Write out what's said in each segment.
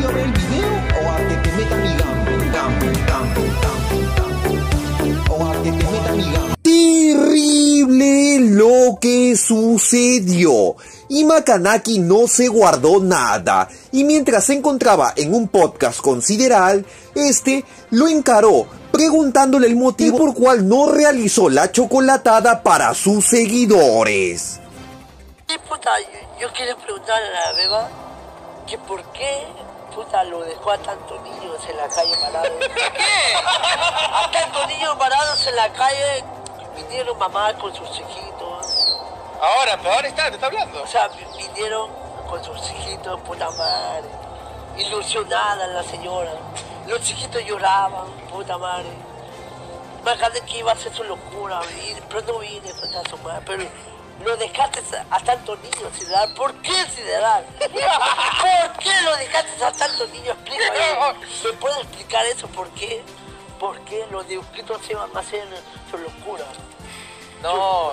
a ver el video o a que te meta mi o a que te meta mi Terrible lo que sucedió. Y Macanaki no se guardó nada. Y mientras se encontraba en un podcast con Sideral, lo encaró preguntándole el motivo por cual no realizó la chocolatada para sus seguidores. Sí, puta, yo quiero preguntarle a la beba que por qué, puta, lo dejó a tantos niños en la calle parados. ¿Qué? A tantos niños parados en la calle, vinieron mamás con sus hijitos. Ahora, pero ahora te está hablando. O sea, vinieron con sus hijitos, puta madre. Ilusionada la señora. Los chiquitos lloraban, puta madre. Imagínate que iba a hacer su locura, pero no vine, puta su madre. Pero lo dejaste a tantos niños, Sideral. ¿Por qué, Sideral? ¿Por qué lo dejaste a tantos niños? Explícame. ¿Me puedes explicar eso? ¿Por qué? ¿Por qué los dibujitos se van a hacer su locura? No,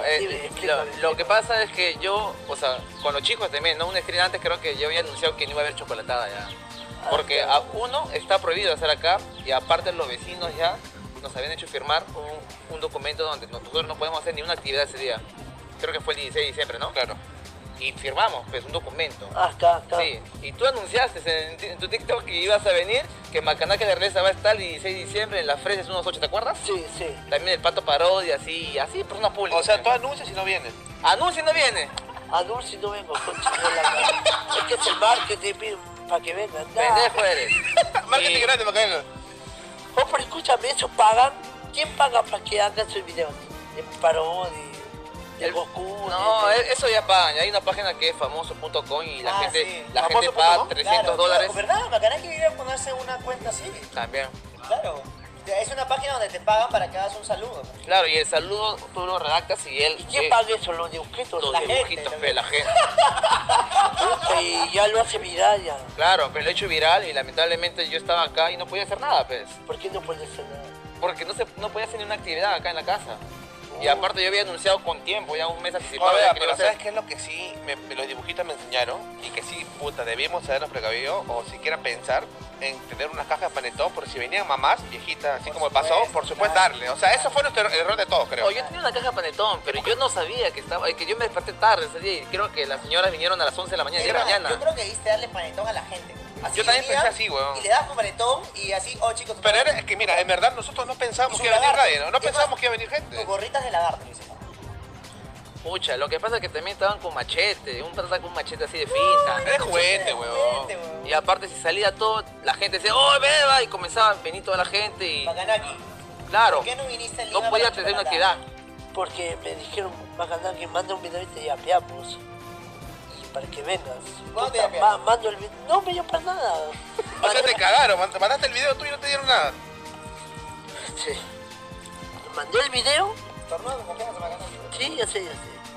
lo que pasa es que yo, o sea, con los chicos también, ¿no? Un stream antes creo que yo había anunciado que no iba a haber chocolatada ya. Porque a uno está prohibido hacer acá y aparte los vecinos ya nos habían hecho firmar un documento donde nosotros no podemos hacer ni una actividad ese día. Creo que fue el 16 de diciembre, ¿no? Claro. Y firmamos, pues, un documento. Acá. Sí, y tú anunciaste en tu TikTok que ibas a venir, que Macanaki de Regresa va a estar el 16 de diciembre en las Fresas 1-8, ¿te acuerdas? Sí. También el Pato Parodia, así, persona pública. O sea, tú anuncias y no vienes. Anuncia y no viene. Anuncio y no vengo, concha de la madre. Es que es el marketing para que vengan. Pendejo eres. Marketing grande, Macanaki. Oh, pero escúchame, ¿eso pagan? ¿Quién paga para que hagan esos videos? De parodia. El Goku. No, eso ya pagan. Hay una página que es famoso.com y la gente ¿Famoso.com? paga $300. ¿Verdad? Macanaki debería ponerse una cuenta así. También. Claro. Es una página donde te pagan para que hagas un saludo. Claro, y el saludo tú lo redactas y él... ¿Y quién paga eso? ¿Los dibujitos? Los La dibujitos, gente, la gente. Y ya lo hace viral ya. Claro, pero lo he hecho viral y lamentablemente yo estaba acá y no podía hacer nada, pues. ¿Por qué no puede ser nada? Porque no podía hacer ni una actividad acá en la casa. Y aparte yo había anunciado con tiempo, ya un mes anticipado. Oye, de que pero iba a ¿sabes hacer. qué es lo que sí los dibujitos me enseñaron? Y que sí, puta, debíamos habernos precavido o siquiera pensar en tener unas cajas de panetón por si venían mamás viejitas, así como pasó, por supuesto darle. O sea, eso fue nuestro error de todos, creo. Oh, yo tenía una caja de panetón, pero yo no sabía que yo me desperté tarde ese día y creo que las señoras vinieron a las 11 de la mañana, 10 de la mañana. Yo creo que diste darle panetón a la gente. Así Yo también venía, pensé así, weón. Y le das un panetón y así, oh chicos. Pero es que mira, en verdad nosotros no pensábamos Y que iba a venir lagarto. nadie, ¿no? No Es más, pensábamos que iba a venir gente. Tus gorritas de lagarto, dice. Pucha, lo que pasa es que también estaban con machete, un pata con un machete así de finta. Eres juguete, weón. Y aparte si salía todo, la gente decía, ¡oh, beba! Y comenzaba a venir toda la gente y... Macanaki, Claro, ¿por qué no viniste a Lima no podía para tener una chocolatada? actividad. Porque me dijeron, Macanaki, que manda un video y te yapeamos. Y para que vengas. ¿Cuándo te Puta, yapearon? mando el video. No me dio para nada. O sea, te cagaron, mandaste el video tú y no te dieron nada. Sí. Mandé el video. Tornado de confianza, Macanaki. Sí, ya sé.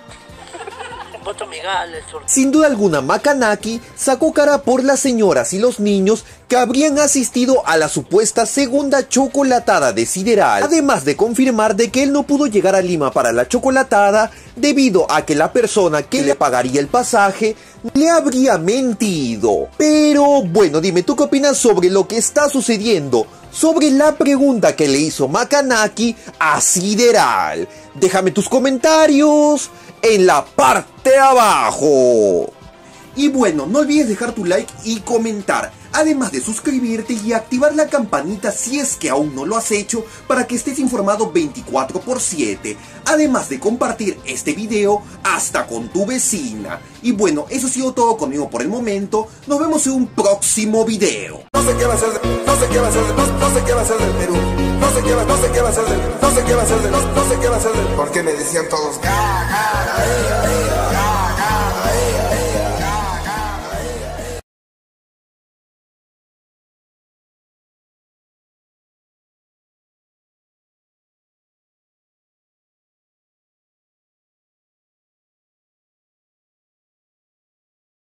Voto migales. Sin duda alguna, Macanaki sacó cara por las señoras y los niños que habrían asistido a la supuesta segunda chocolatada de Sideral, además de confirmar de que él no pudo llegar a Lima para la chocolatada debido a que la persona que le pagaría el pasaje le habría mentido. Pero bueno, dime, ¿tú qué opinas sobre lo que está sucediendo? Sobre la pregunta que le hizo Macanaki a Sideral. Déjame tus comentarios en la parte de abajo. Y bueno, no olvides dejar tu like y comentar, además de suscribirte y activar la campanita si es que aún no lo has hecho, para que estés informado 24/7, además de compartir este video hasta con tu vecina. Y bueno, eso ha sido todo conmigo por el momento, nos vemos en un próximo video. No sé qué va a ser, no sé qué va a ser, no sé qué va a ser del Perú. No sé qué va a ser del, no sé qué va a ser del, no sé qué va a ser del. Porque me decían todos,